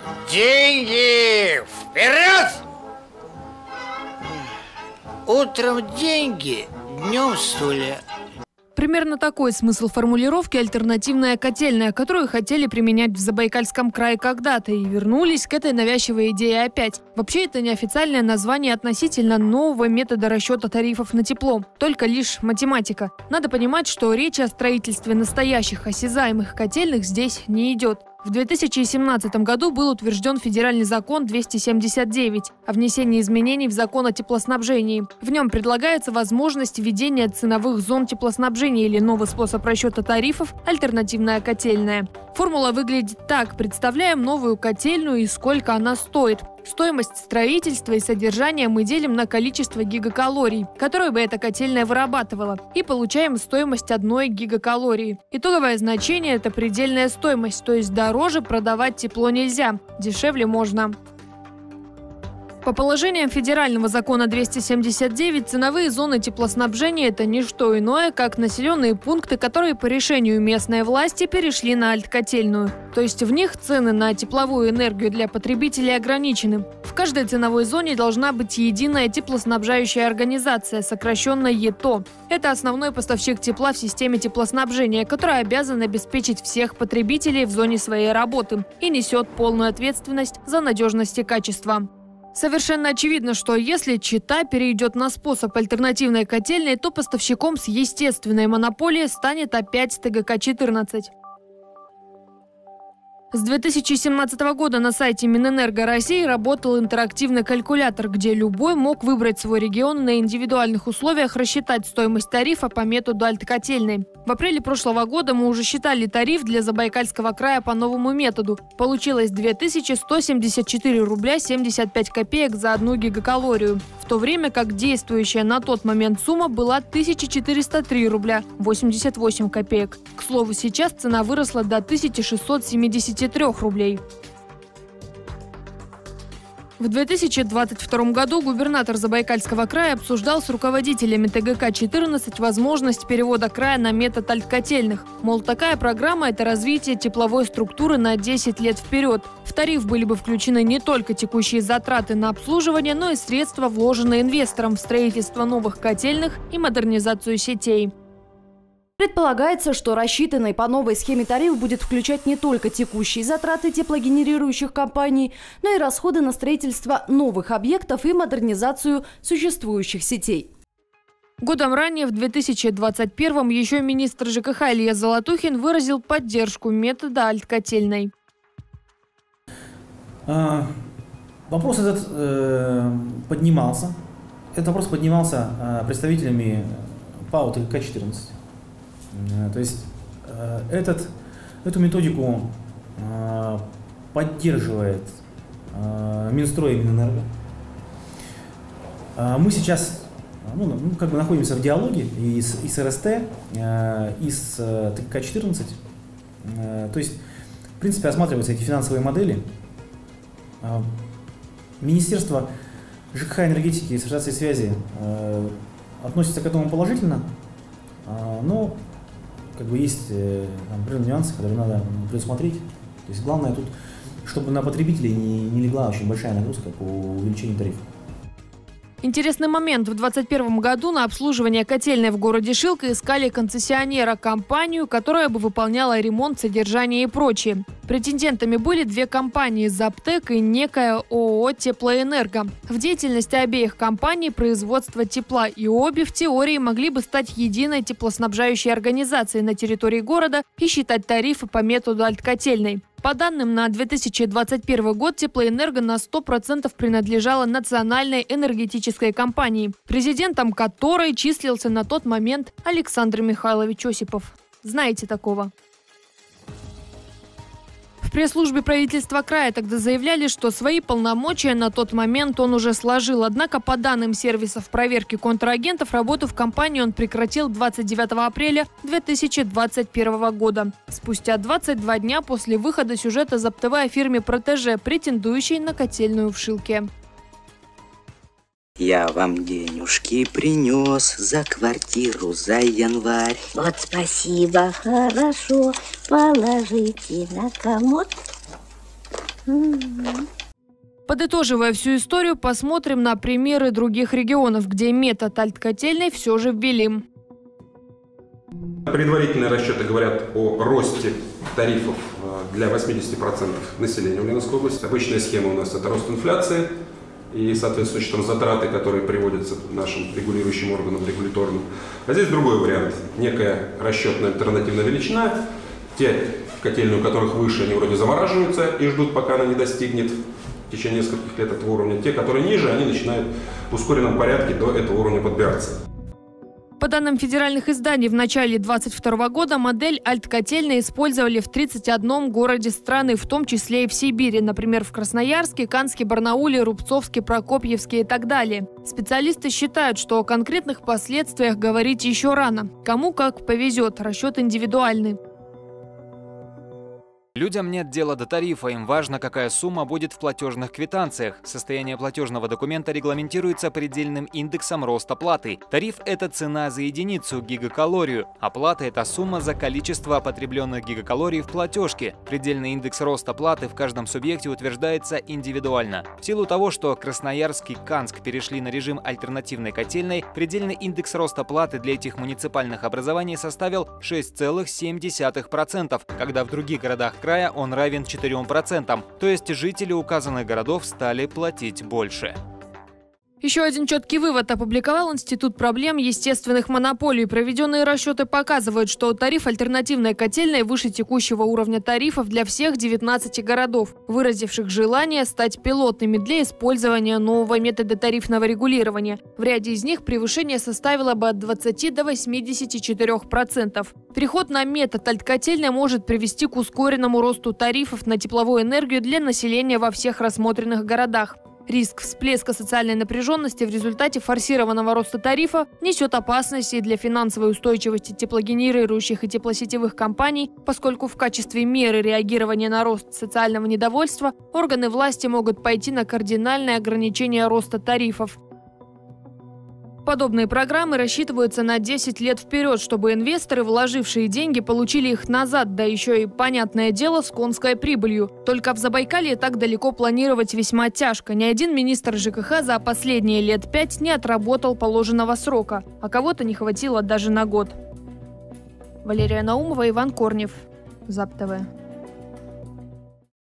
Деньги вперед! Утром деньги, днем стулья. Примерно такой смысл формулировки «альтернативная котельная», которую хотели применять в Забайкальском крае когда-то и вернулись к этой навязчивой идее опять. Вообще, это неофициальное название относительно нового метода расчета тарифов на тепло, только лишь математика. Надо понимать, что речь о строительстве настоящих осязаемых котельных здесь не идет. В 2017 году был утвержден федеральный закон 279 о внесении изменений в закон о теплоснабжении. В нем предлагается возможность введения ценовых зон теплоснабжения или новый способ расчета тарифов – альтернативная котельная. Формула выглядит так. Представляем новую котельную и сколько она стоит. Стоимость строительства и содержания мы делим на количество гигакалорий, которые бы эта котельная вырабатывала, и получаем стоимость 1 гигакалории. Итоговое значение – это предельная стоимость, то есть дороже продавать тепло нельзя, дешевле можно. По положениям федерального закона 279 ценовые зоны теплоснабжения – это не что иное, как населенные пункты, которые по решению местной власти перешли на альткотельную. То есть в них цены на тепловую энергию для потребителей ограничены. В каждой ценовой зоне должна быть единая теплоснабжающая организация, сокращенно ЕТО. Это основной поставщик тепла в системе теплоснабжения, который обязан обеспечить всех потребителей в зоне своей работы и несет полную ответственность за надежность и качество. Совершенно очевидно, что если Чита перейдет на способ альтернативной котельной, то поставщиком с естественной монополией станет опять ТГК-14. С 2017 года на сайте Минэнерго России работал интерактивный калькулятор, где любой мог выбрать свой регион и на индивидуальных условиях рассчитать стоимость тарифа по методу альткотельной. В апреле прошлого года мы уже считали тариф для Забайкальского края по новому методу. Получилось 2174 рубля 75 копеек за 1 гигакалорию, в то время как действующая на тот момент сумма была 1403 рубля 88 копеек. К слову, сейчас цена выросла до 1673 рублей. В 2022 году губернатор Забайкальского края обсуждал с руководителями ТГК-14 возможность перевода края на метод альткотельных. Мол, такая программа – это развитие тепловой структуры на 10 лет вперед. В тариф были бы включены не только текущие затраты на обслуживание, но и средства, вложенные инвестором в строительство новых котельных и модернизацию сетей. Предполагается, что рассчитанный по новой схеме тариф будет включать не только текущие затраты теплогенерирующих компаний, но и расходы на строительство новых объектов и модернизацию существующих сетей. Годом ранее, в 2021-м, еще министр ЖКХ Илья Золотухин выразил поддержку метода альткотельной. Вопрос этот поднимался. Этот вопрос поднимался представителями ПАО ТГК-14. То есть эту методику поддерживает Минстрой и Минэнерго. Мы сейчас находимся в диалоге и с РСТ, и с ТГК-14. То есть, в принципе, осматриваются эти финансовые модели. Министерство ЖКХ, энергетики и цифровизации связи относится к этому положительно, но есть определенные нюансы, которые надо предусмотреть. То есть главное тут, чтобы на потребителей не легла очень большая нагрузка по увеличению тарифа. Интересный момент. В 2021 году на обслуживание котельной в городе Шилка искали концессионера, компанию, которая бы выполняла ремонт, содержание и прочее. Претендентами были 2 компании – «Заптек» и некая ООО «Теплоэнерго». В деятельности обеих компаний производство тепла, и обе в теории могли бы стать единой теплоснабжающей организацией на территории города и считать тарифы по методу альткотельной. По данным на 2021 год, Теплоэнерго на 100% принадлежала национальной энергетической компании, президентом которой числился на тот момент Александр Михайлович Осипов. Знаете такого? В пресс-службе правительства края тогда заявляли, что свои полномочия на тот момент он уже сложил. Однако, по данным сервисов проверки контрагентов, работу в компании он прекратил 29 апреля 2021 года. Спустя 22 дня после выхода сюжета ЗапТВ о фирме «Протеже», претендующей на котельную в Шилке. Я вам денежки принес за квартиру за январь. Вот спасибо, хорошо, положите на комод. Подытоживая всю историю, посмотрим на примеры других регионов, где метод альткотельной все же ввели. Предварительные расчеты говорят о росте тарифов для 80% населения Ульяновской области. Обычная схема у нас – это рост инфляции и соответствующие там затраты, которые приводятся нашим регулирующим органам, регуляторным. А здесь другой вариант. Некая расчетная альтернативная величина. Те котельные, у которых выше, они вроде замораживаются и ждут, пока она не достигнет в течение нескольких лет этого уровня. Те, которые ниже, они начинают в ускоренном порядке до этого уровня подбираться. По данным федеральных изданий, в начале 2022 года модель альткотельной использовали в 31 городе страны, в том числе и в Сибири, например, в Красноярске, Канске, Барнауле, Рубцовске, Прокопьевске и так далее. Специалисты считают, что о конкретных последствиях говорить еще рано. Кому как повезет, расчет индивидуальный. Людям нет дела до тарифа, им важно, какая сумма будет в платежных квитанциях. Состояние платежного документа регламентируется предельным индексом роста платы. Тариф – это цена за единицу, гигакалорию. Оплата – это сумма за количество потребленных гигакалорий в платежке. Предельный индекс роста платы в каждом субъекте утверждается индивидуально. В силу того, что Красноярск и Канск перешли на режим альтернативной котельной, предельный индекс роста платы для этих муниципальных образований составил 6,7%, когда в других городах края он равен 4%, то есть жители указанных городов стали платить больше. Еще один четкий вывод опубликовал Институт проблем естественных монополий. Проведенные расчеты показывают, что тариф альтернативной котельной выше текущего уровня тарифов для всех 19 городов, выразивших желание стать пилотными для использования нового метода тарифного регулирования. В ряде из них превышение составило бы от 20 до 84%. Переход на метод альткотельной может привести к ускоренному росту тарифов на тепловую энергию для населения во всех рассмотренных городах. Риск всплеска социальной напряженности в результате форсированного роста тарифа несет опасности для финансовой устойчивости теплогенерирующих и теплосетевых компаний, поскольку в качестве меры реагирования на рост социального недовольства органы власти могут пойти на кардинальное ограничение роста тарифов. Подобные программы рассчитываются на 10 лет вперед, чтобы инвесторы, вложившие деньги, получили их назад, да еще и, понятное дело, с конской прибылью. Только в Забайкалье так далеко планировать весьма тяжко. Ни один министр ЖКХ за последние лет 5 не отработал положенного срока, а кого-то не хватило даже на год. Валерия Наумова, Иван Корнев, ЗАП ТВ.